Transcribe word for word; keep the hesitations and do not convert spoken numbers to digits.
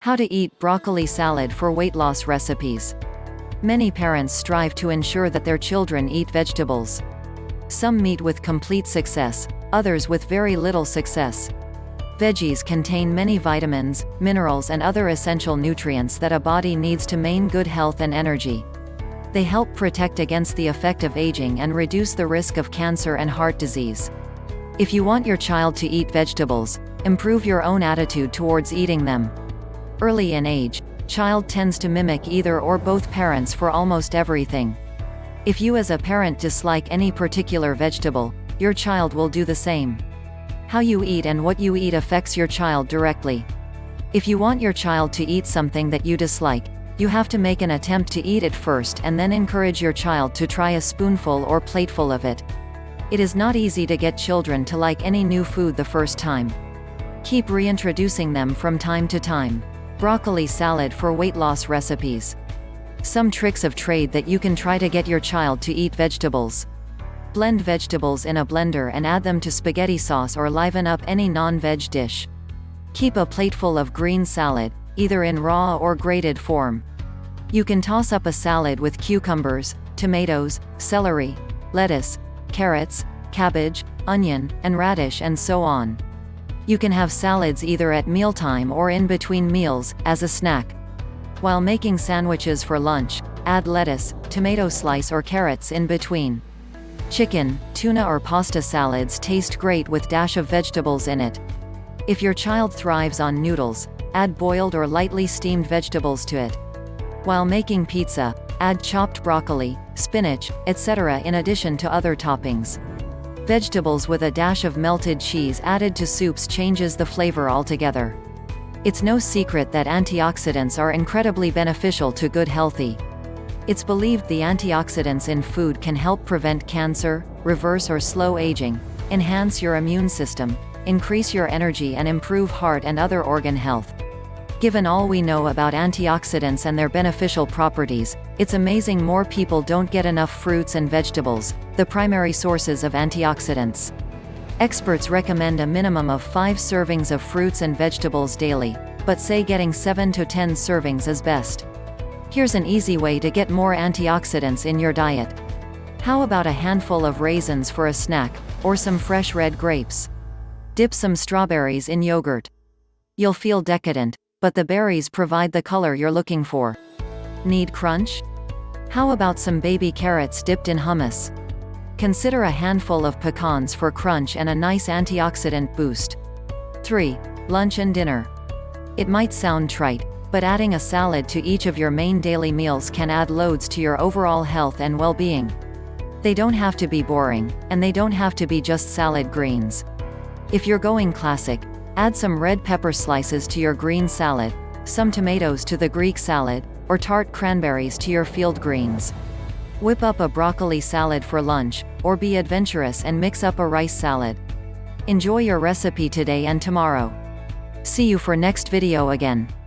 How to eat broccoli salad for weight loss recipes. Many parents strive to ensure that their children eat vegetables. Some meet with complete success, others with very little success. Veggies contain many vitamins, minerals and other essential nutrients that a body needs to maintain good health and energy. They help protect against the effect of aging and reduce the risk of cancer and heart disease. If you want your child to eat vegetables, improve your own attitude towards eating them. Early in age, child tends to mimic either or both parents for almost everything. If you as a parent dislike any particular vegetable, your child will do the same. How you eat and what you eat affects your child directly. If you want your child to eat something that you dislike, you have to make an attempt to eat it first and then encourage your child to try a spoonful or plateful of it. It is not easy to get children to like any new food the first time. Keep reintroducing them from time to time. Broccoli salad for weight loss recipes. Some tricks of trade that you can try to get your child to eat vegetables. Blend vegetables in a blender and add them to spaghetti sauce or liven up any non-veg dish. Keep a plateful of green salad, either in raw or grated form. You can toss up a salad with cucumbers, tomatoes, celery, lettuce, carrots, cabbage, onion, and radish and so on. You can have salads either at mealtime or in between meals, as a snack. While making sandwiches for lunch, add lettuce, tomato slice or carrots in between. Chicken, tuna or pasta salads taste great with dash of vegetables in it. If your child thrives on noodles, add boiled or lightly steamed vegetables to it. While making pizza, add chopped broccoli, spinach, et cetera in addition to other toppings. Vegetables with a dash of melted cheese added to soups changes the flavor altogether. It's no secret that antioxidants are incredibly beneficial to good healthy. It's believed the antioxidants in food can help prevent cancer, reverse or slow aging, enhance your immune system, increase your energy and improve heart and other organ health. Given all we know about antioxidants and their beneficial properties, it's amazing more people don't get enough fruits and vegetables, the primary sources of antioxidants. Experts recommend a minimum of five servings of fruits and vegetables daily, but say getting seven to ten servings is best. Here's an easy way to get more antioxidants in your diet. How about a handful of raisins for a snack, or some fresh red grapes? Dip some strawberries in yogurt. You'll feel decadent, but the berries provide the color you're looking for. Need crunch? How about some baby carrots dipped in hummus? Consider a handful of pecans for crunch and a nice antioxidant boost. three. Lunch and dinner. It might sound trite, but adding a salad to each of your main daily meals can add loads to your overall health and well-being. They don't have to be boring, and they don't have to be just salad greens. If you're going classic, add some red pepper slices to your green salad, some tomatoes to the Greek salad, or tart cranberries to your field greens. Whip up a broccoli salad for lunch, or be adventurous and mix up a rice salad. Enjoy your recipe today and tomorrow. See you for next video again.